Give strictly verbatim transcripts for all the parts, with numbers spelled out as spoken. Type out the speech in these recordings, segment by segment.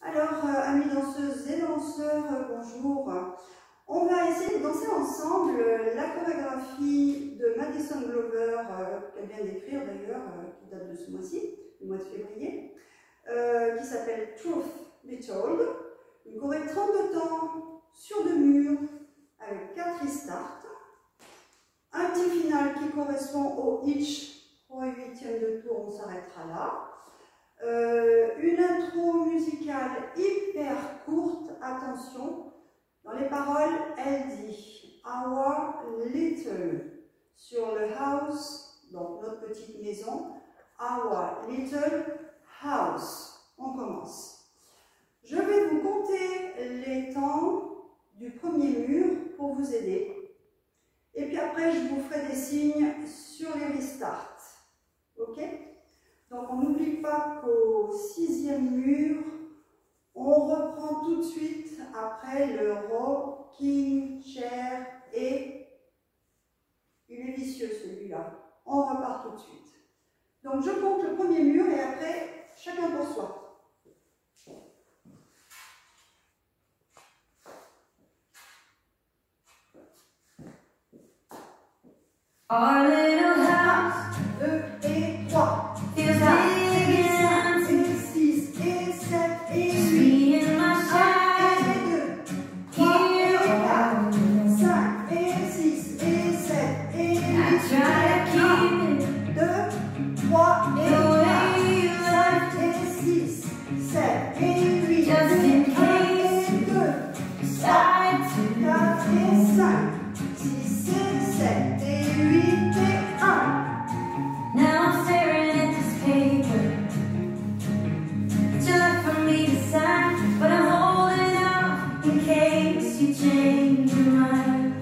Alors, euh, amis danseuses et danseurs, euh, bonjour. On va essayer de danser ensemble euh, la chorégraphie de Madison Glover, euh, qu'elle vient d'écrire d'ailleurs, euh, qui date de ce mois-ci, du mois de février, euh, qui s'appelle Truth Be Told. Une choré de trente-deux temps sur deux murs, avec quatre restarts. Un petit final qui correspond au hitch, pour un huitième de tour, on s'arrêtera là. Euh, une intro musicale hyper courte, attention, dans les paroles, elle dit « Our little » sur le house, donc notre petite maison, « Our little house ». On commence. Je vais vous compter les temps du premier mur pour vous aider. Et puis après, je vous ferai des signes sur les restarts. Ok ? Donc on n'oublie pas qu'au sixième mur, on reprend tout de suite après le rocking chair et il est vicieux celui-là. On repart tout de suite. Donc je compte le premier mur et après, chacun pour soi. Our little house, deux et trois. feels big and empty. Et six et sept et huit. Me and my child, Et deux, trois et quatre, cinq et six et sept et I huit. try to keep it deux, trois et the way quatre, you cinq left et six, sept et huit. Just in case et deux, it. Side to quatre et cinq, six et sept et huit et un. now I'm staring at this paper that you left for me to sign, but I'm holding out in case you change your mind.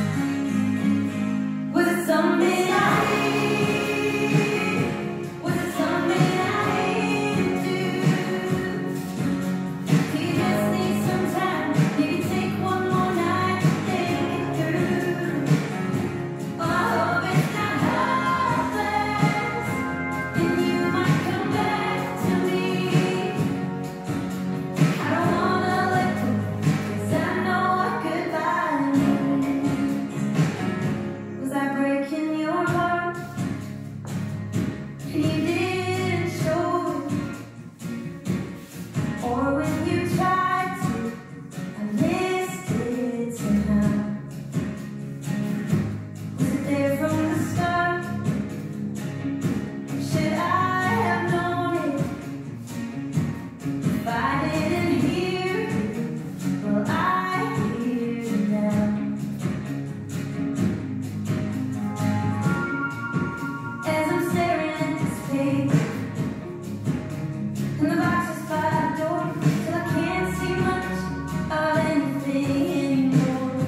Was it something I did? Was it something I didn't do? Do you just need some time? Maybe take one more night to think it through. Oh, I hope it's not hopeless, and you might come back to me. I don't wanna let go, 'cause I know what goodbye means. Was I breaking your heart, and you didn't show it? Or when you tried to, I missed it somehow. Was it there from the start? Should I have known it? If I didn't hear it, well, I hear it now. As I'm staring at this paper, and the boxes by the door, till I can't see much of anything anymore.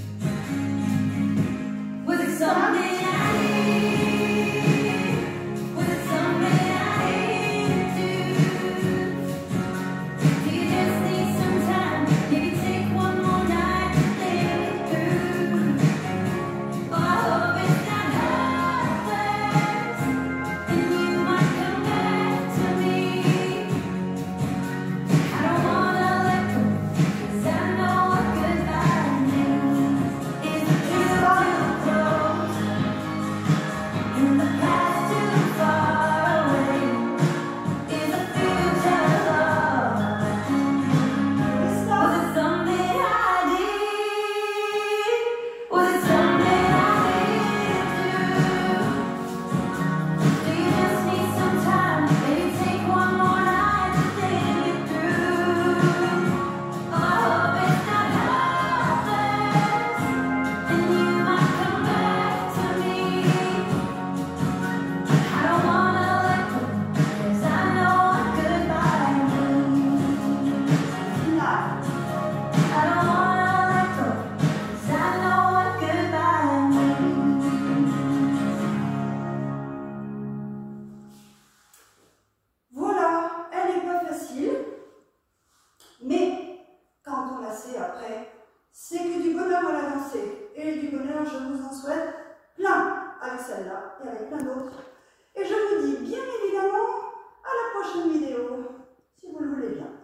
Was it something I did? Was it something I didn't do? Do you just need some time? Maybe take one more night to think it through. Oh, I hope it's not hopeless, and you might come back to me. I don't wanna let go, 'cause I know what goodbye means. Is the truth too close, and the past too far away? Is the future lost? Was it something I did? Was it something I didn't do? Do you just need some time? Maybe take one more night to think it through. Oh, I hope it's not hopeless, and you might come back to me. I don't wanna let go, 'cause I know what goodbye means. Là. I don't wanna let go, 'cause I know what goodbye means. Voilà, elle n'est pas facile, mais quand on la sait après, c'est que du bonheur à la danser. Et du bonheur, je vous en souhaite plein avec celle-là et avec plein d'autres. Et je vous dis bien évidemment à la prochaine vidéo, si vous le voulez bien.